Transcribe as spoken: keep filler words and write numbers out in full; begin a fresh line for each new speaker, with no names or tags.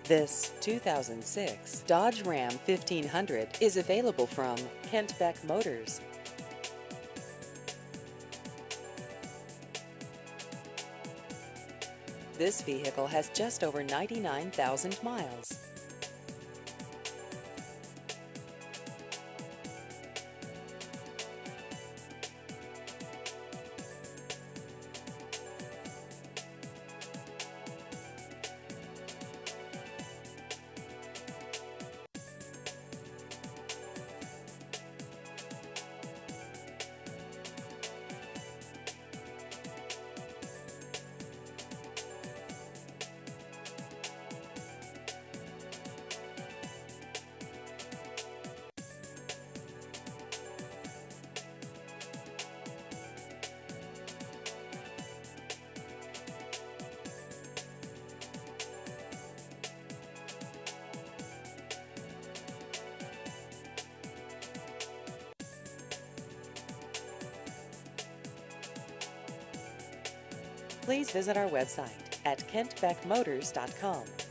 This two thousand six Dodge Ram fifteen hundred is available from Kent Beck Motors. This vehicle has just over ninety-nine thousand miles. Please visit our website at kent beck motors dot com.